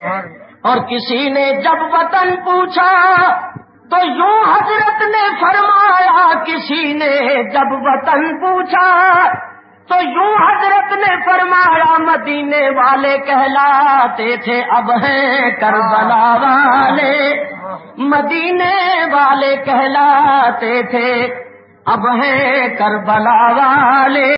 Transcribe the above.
और किसी ने जब वतन पूछा तो यूं हजरत ने फरमाया, किसी ने जब वतन पूछा तो यूं हजरत ने फरमाया, मदीने वाले कहलाते थे अब हैं करबला वाले, मदीने वाले कहलाते थे अब हैं करबला वाले।